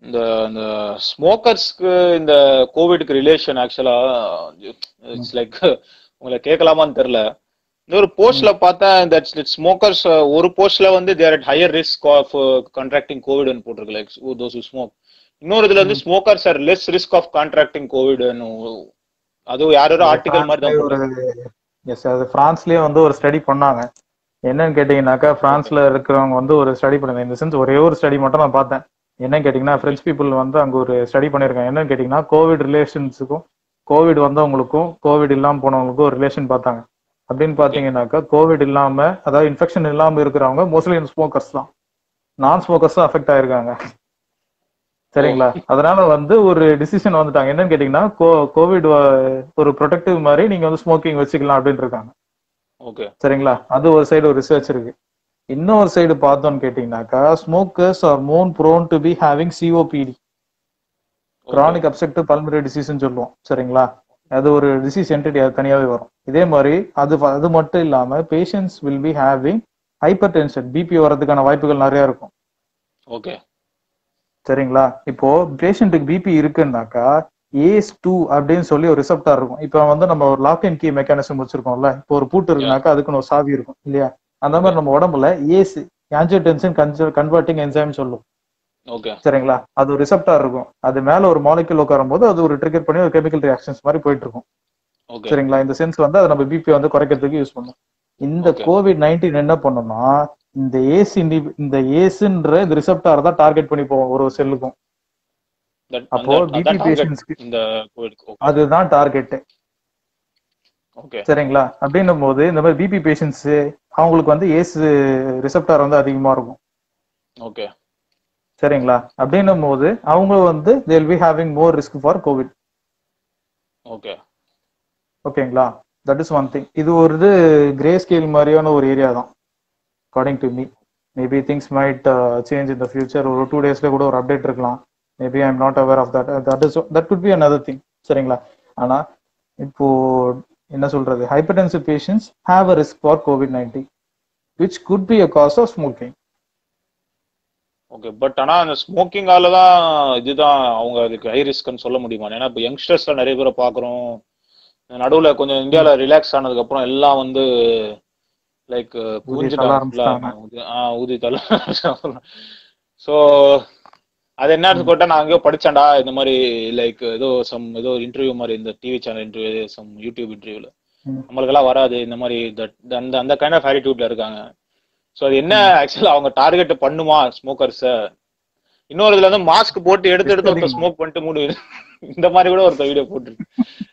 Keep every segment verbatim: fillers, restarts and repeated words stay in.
இந்த இந்த ஸ்மோக்கர்ஸ்க்கு இந்த கோவிட்க்கு ரிலேஷன் ஆக்சுவலா இட்ஸ் லைக் உங்களை கேட்கலாமான்னு தெரியல. இந்த ஒரு போஸ்ட்ல பார்த்தா இந்த ஸ்மோக்கர்ஸ் ஒரு போஸ்ட்ல வந்து they're at higher risk of contracting கோவிட்னு போட்டிருக்கு, லைக் தோஸ் ஹூ ஸ்மோக். இன்னொரு இதுல வந்து smokers are less risk of contracting கோவிட்னு, அது யாரோ ஆர்டிகல் மாதிரி தான் போட்டு. எஸ், அது பிரான்ஸ்லயே வந்து ஒரு ஸ்டடி பண்ணாங்க. என்னன்னு கேட்டீங்கன்னாக்கா, பிரான்ஸ்ல இருக்கிறவங்க வந்து ஒரு ஸ்டடி பண்ணாங்க. இந்த சென்ஸ் ஒரே ஒரு ஸ்டடி மட்டும் நான் பார்த்தேன். என்னன்னு கேட்டீங்கன்னா, பிரெஞ்சு பீப்புள் வந்து அங்க ஒரு ஸ்டடி பண்ணிருக்காங்க. என்னன்னு கேட்டீங்கன்னா, கோவிட் ரிலேஷன்ஸுக்கும் கோவிட் வந்தவங்களுக்கும் கோவிட் இல்லாம போனவங்களுக்கும் ஒரு ரிலேஷன் பார்த்தாங்க. அப்படின்னு பாத்தீங்கன்னாக்கா, கோவிட் இல்லாம அதாவது இன்ஃபெக்ஷன் இல்லாம இருக்கிறவங்க மோஸ்ட்லி ஸ்மோக்கர்ஸ் தான், நான் ஸ்மோக்கர்ஸ் தான் அஃபெக்ட் ஆயிருக்காங்க. சரிங்களா? அதனால வந்து ஒரு டிசிஷன் வந்துட்டாங்க. என்னன்னு கேட்டீங்கன்னா, கோவிட் ஒரு ப்ரொடெக்டிவ் மாதிரி நீங்க வந்து ஸ்மோக்கிங் வச்சுக்கலாம் அப்படின்னு இருக்காங்க. சரிங்களா? அது ஒரு சைடு ஒரு ரிசர்ச் இருக்கு. இன்னொரு சைடு பார்த்தோம்னு கேட்டீங்கன்னாக்கா, smokers are more prone to be having COPD, chronic obstructive pulmonary டிசீஸ்ன்னு சொல்லுவோம். சரிங்களா? அது ஒரு டிசீஸ் என்டிட்டி, அது தனியாவே வரும். இதே மாதிரி அது அது மட்டும் இல்லாம patients will be having hypertension, BP வரதுக்கான வாய்ப்புகள் நிறைய இருக்கும். ஓகே, சரிங்களா? இப்போ பேஷண்ட்டுக்கு பிபி இருக்குன்னாக்கா ஏஸ் டூ அப்படின்னு சொல்லி ஒரு ரிசப்டார் இருக்கும். இப்போ வந்து நம்ம ஒரு லாக் அண்ட் கீ மெக்கானிசம் வச்சிருக்கோம்ல, இப்போ ஒரு பூட்டு இருக்குனாக்கா அதுக்குன்னு ஒரு சாவி இருக்கும் இல்லையா? அந்த மாதிரி நம்ம உடம்புல ஏஸ் ஆஞ்சியோடென்சின் கன்வெர்ட்டிங் என்சைம் சொல்லும். சரிங்களா? அது ஒரு ரிசப்டார் இருக்கும். அது மேல ஒரு மாலிகுல் உட்காரும் போது அது ஒரு ட்ரிகர் பண்ணி ஒரு கெமிக்கல் ரியாக்ஷன்ஸ் மாதிரி போயிட்டு இருக்கும். சரிங்களா? இந்த சென்ஸ் வந்து அதை நம்ம பிபி வந்து குறைக்கிறதுக்கு யூஸ் பண்ணும். இந்த கோவிட் நைன்டீன் என்ன பண்ணோம்னா, இந்த ஏஸ் இந்த ஏஸ்ன்ற இந்த ரிசப்டார் தான் டார்கெட் பண்ணி போவோம் ஒரு செல்லுக்கும். அப்போ பிபி பேஷண்ட்ஸ்க்கு அதுதான் டார்கெட். சரிங்களா? அப்படின்னும் போது இந்த மாதிரி பிபி பேஷண்ட்ஸ் அவங்களுக்கு வந்து ஏஸ் ரிசப்டார் வந்து அதிகமா இருக்கும். ஓகே, சரிங்களா? அப்படின்னும் போது அவங்க வந்து they will be having more risk for COVID. Okay, ஓகேங்களா? That is one thing. இது ஒரு கிரே ஸ்கேல் மாதிரியான ஒரு ஏரியா தான் according to me. Maybe things might change in the future. ஒரு டூ டேஸ்ல கூட ஒரு அப்டேட் இருக்கலாம். Maybe I am not aware of that. That is that could be another thing. சரிங்களா? ஆனா இப்போ என்ன சொல்றது, hypertensive patients have a risk for COVID nineteen which could be a cause of smoking. Okay, but ஆனா அந்த ஸ்மோக்கிங்கால தான் இதுதான் அவங்க அதுக்கு ஹை ரிஸ்க்னு சொல்ல முடியுமா? ஏன்னா இப்போ யங்ஸ்டர்ஸ்ல நிறைய பேரை பாக்குறோம். நடுவுல கொஞ்சம் இந்தியால ரிலாக்ஸ் ஆனதுக்கு அப்புறம் எல்லாம் வந்து லைக் குவிஞ்சுட்டாங்க, ஊதி தள்ள. ஸோ அது என்னன்னு போட்டா நான் அங்கேயோ படிச்சேன்டா இந்த மாதிரி, லைக் ஏதோ சம் ஏதோ இன்டர்வியூ மாதிரி, இந்த TV channel interview, some YouTube இன்டர்வியூல நம்மளுக்கு எல்லாம் வராது இந்த மாதிரி, அந்த அந்த கைண்ட் ஆஃப் ஆட்டிடியூட்ல இருக்காங்க. ஸோ அது என்ன ஆக்சுவலா அவங்க டார்கெட் பண்ணுமா ஸ்மோக்கர்ஸ? இன்னொரு இதுல வந்து மாஸ்க் போட்டு எடுத்து எடுத்து ஒருத்தர் ஸ்மோக் பண்ணிட்டு மூடு, இந்த மாதிரி கூட ஒருத்தர் வீடியோ போட்டுருக்கு.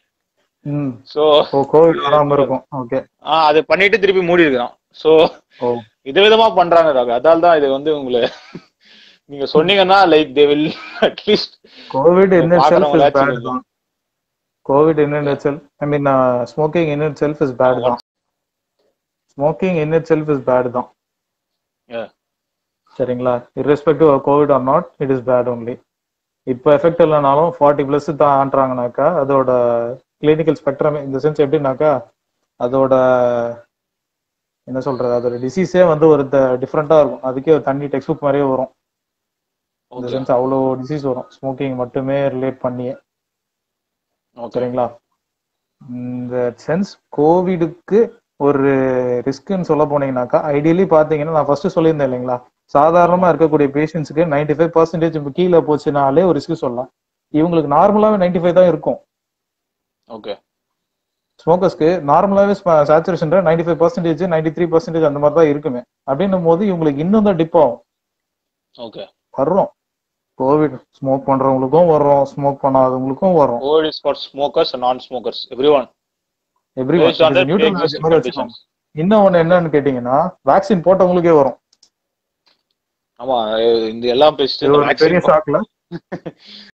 சோ கோவிட் வராம இருக்கும். ஓகே, ஆ அது பண்ணிட்டு திருப்பி மூடி இருக்கான். சோ விதவிதமா பண்றாங்க. அதால தான் இது வந்து உங்களை நீங்க சொன்னீங்கன்னா like they will at least COVID in itself is bad தான். COVID in itself, I mean uh, smoking in itself is bad தான். Smoking in itself is bad தான். Yeah. சரிங்களா? irrespective of covid or not, it is bad only. இப்போ effect இல்லைனாலும் forty plus தான் ஆண்றாங்கனாக்கா அதோட clinical spectrum இந்த sense எப்படின்னாக்கா அதோட என்ன சொல்றது, அதோட டிசீஸே வந்து ஒரு டிஃப்ரெண்டா இருக்கும். அதுக்கே ஒரு தண்ணி டெக்ஸ்ட் புக் மாதிரியே வரும். இந்த சென்ஸ் அவ்வளோ டிசீஸ் வரும் ஸ்மோக்கிங் மட்டுமே ரிலேட் பண்ணியே. சரிங்களா? இந்த சென்ஸ் கோவிடுக்கு ஒரு ரிஸ்க்னு சொல்ல போனீங்கன்னாக்கா ஐடியலி பாத்தீங்கன்னா நான் ஃபர்ஸ்ட் சொல்லியிருந்தேன் இல்லைங்களா, சாதாரணமா இருக்கக்கூடிய பேஷண்ட்ஸுக்கு நைன்டி ஃபைவ் பர்சன்டேஜ் கீழே போச்சுனாலே ஒரு ரிஸ்க் சொல்லலாம். இவங்களுக்கு நார்மலாவே நைன்டி ஃபைவ் தான் இருக்கும். ஓகே, ஸ்மோக்கர்ஸ்க்கு நார்மலாவே saturation ninety five percentage ninety three percentage அந்த மாதிரி தான் இருக்குமே. அப்படின்னும் போது இவங்களுக்கு இன்னும் தான் டிப் ஆகும். ஓகே, வர்றோம் கோவிட் ஸ்மோக் பண்றவங்களுக்கும் வரும், ஸ்மோக் பண்ணாதவங்களுக்கும் வரும். COVID is for smokers and non smokers, everyone everyone. இன்னும் ஒண்ணு என்னன்னு கேட்டீங்கன்னா வேக்சின் போட்டவங்களுக்கே வரும். ஆமா, இந்த எல்லாம் பேசிட்டு பெரிய ஷாக்ல